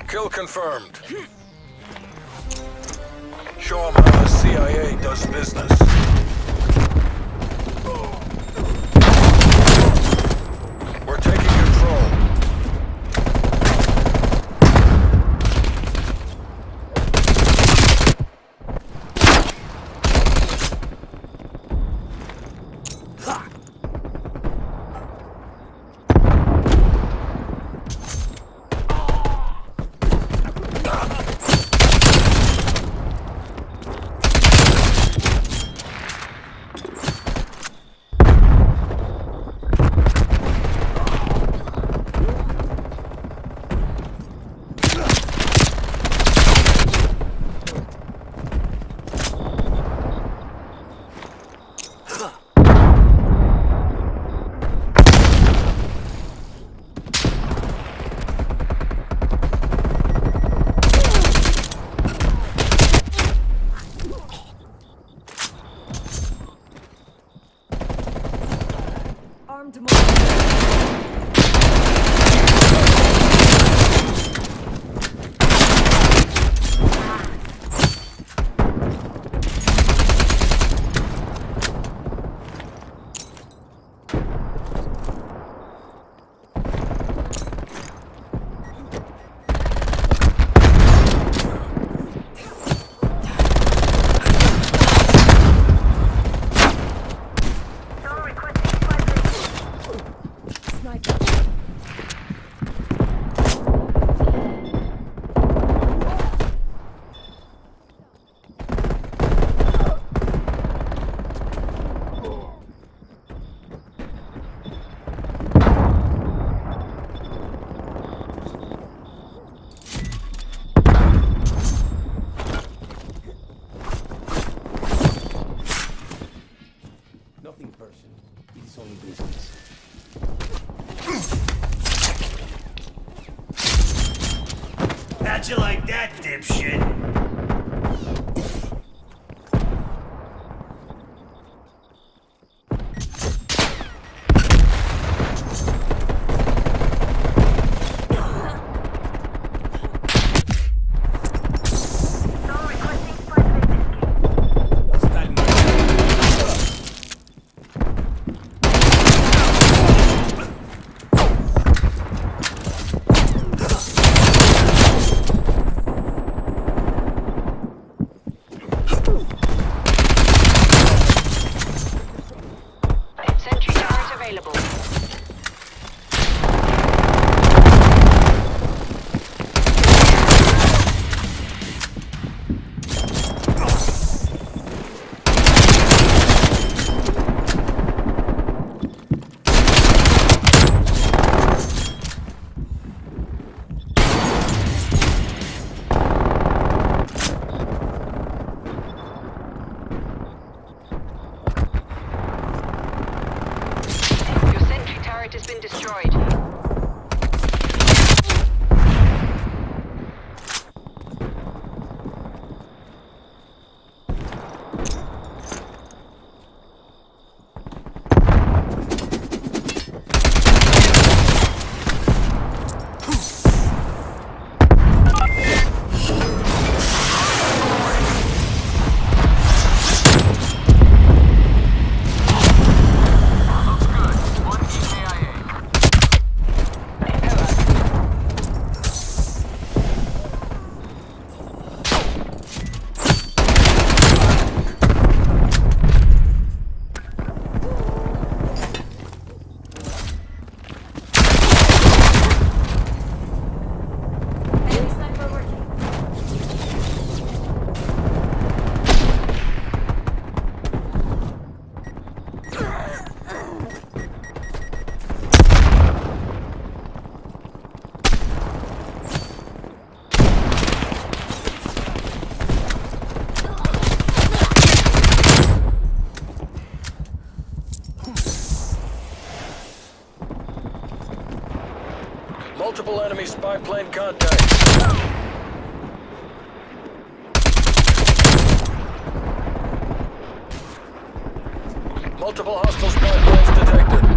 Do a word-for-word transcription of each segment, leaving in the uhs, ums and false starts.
Kill confirmed. Show them how the C I A does business. We're taking control. Nothing personal. It is only business. How'd you like that, dipshit? Has been destroyed. Multiple enemy spy plane contact. Multiple hostile spy planes detected.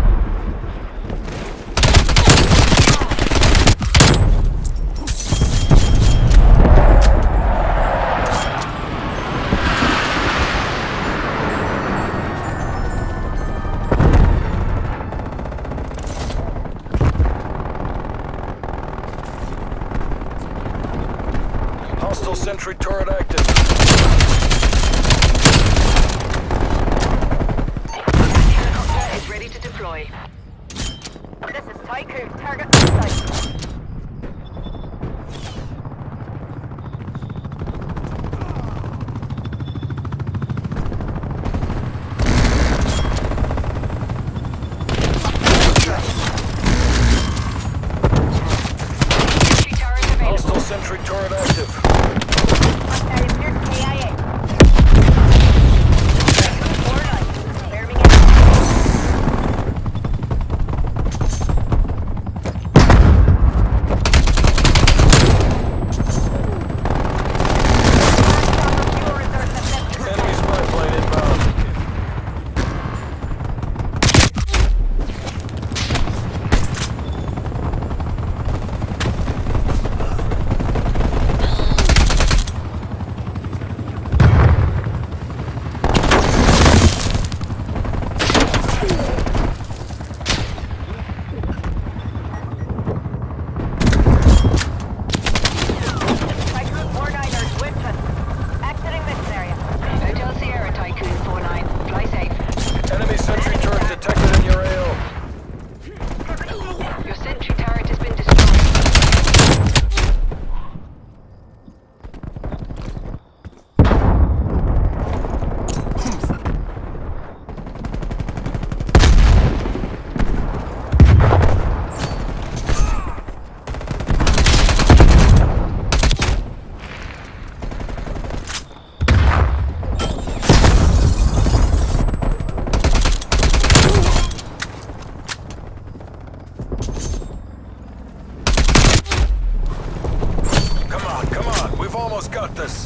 Hostile sentry turret active. Helicopter is ready to deploy. This is Tycoon. Target on site. Hostile sentry turret active. Enemy spy plane inbound. Enemy sentry turret detected in your A O. Your sentry turret has been destroyed. Come on, come on. We've almost got this.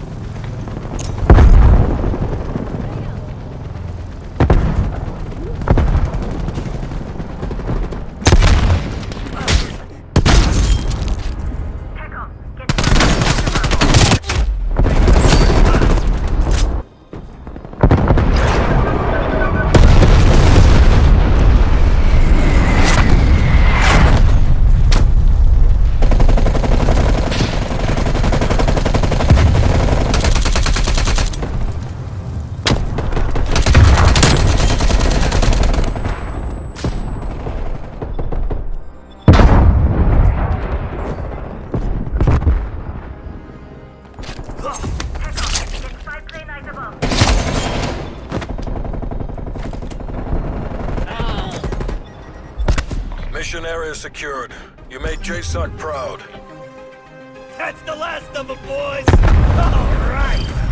Mission area secured. You made J SOC proud. That's the last of them, boys! All right!